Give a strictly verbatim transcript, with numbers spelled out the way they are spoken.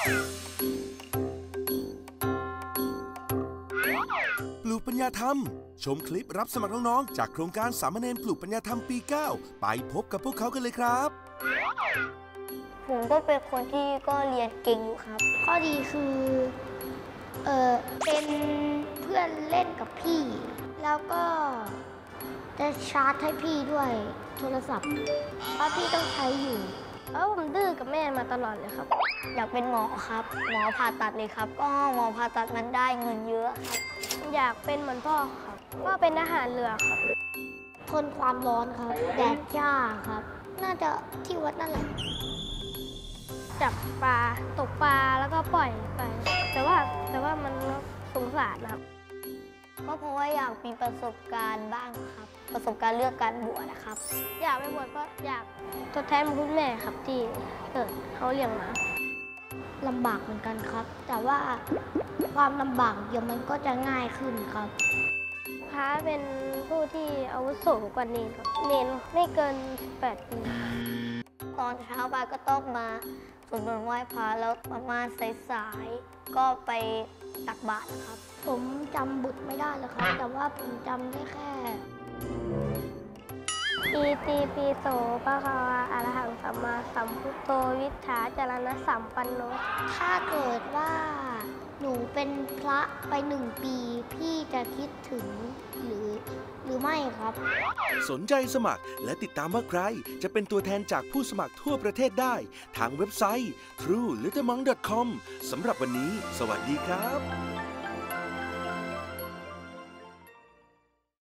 ปลูกปัญญาธรรมชมคลิปรับสมัครน้องๆจากโครงการสามเณรปลูกปัญญาธรรมปีเก้าไปพบกับพวกเขากันเลยครับผมก็เป็นคนที่ก็เรียนเก่งอยู่ครับข้อดีคือเออเป็นเพื่อนเล่นกับพี่แล้วก็จะชาร์จให้พี่ด้วยโทรศัพท์เพราะพี่ต้องใช้อยู่แล้วผมดื้อกับแม่มาตลอดเลยครับอยากเป็นหมอครับหมอผ่าตัดเลยครับก็หมอผ่าตัดมันได้เงินเยอะครับอยากเป็นเหมือนพ่อครับพ่อเป็นทหารเรือครับทนความร้อนครับแดดจ้าครับน่าจะที่วัดนั่นแหละจับปลาตกปลาแล้วก็ปล่อยไปแต่ว่าแต่ว่ามันสงสารครับก็เพราะว่าอยากมีประสบการณ์บ้างครับประสบการณ์เรื่องการบวชนะครับอยากไปบวชเพราะอยากทดแทนคุณแม่ครับที่เกิดเขาเลี้ยงมาลำบากเหมือนกันครับแต่ว่าความลำบากเดี๋ยวมันก็จะง่ายขึ้นครับพระเป็นผู้ที่อาวุโสกว่าเนรครับเนรไม่เกินแปดปีตอนเช้าไปก็ต้องมาสวดมนต์ไหว้พระแล้วประมาณสายๆก็ไปตักบาตรนะครับผมจำบุตรไม่ได้แล้วครับแต่ว่าผมจำได้แค่อีตีปีโสปะคะวะอะระหังสัมมาสัมพุทโธวิชชาจารณะสัมปันโนถ้าเกิดว่าหนูเป็นพระไปหนึ่งปีพี่จะคิดถึงหรือหรือไม่ครับสนใจสมัครและติดตามว่าใครจะเป็นตัวแทนจากผู้สมัครทั่วประเทศได้ทางเว็บไซต์ ทรู ลิตเติ้ลมอง ดอท คอม สำหรับวันนี้สวัสดีครับ